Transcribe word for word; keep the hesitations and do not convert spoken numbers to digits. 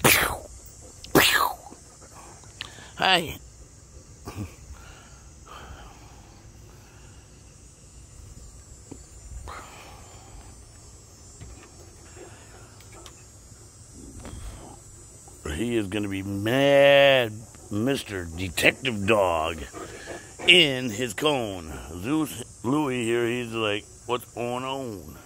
Hi. He is going to be mad, Mister Detective Dog, in his cone. Zeus Louie here, he's like, what's going on?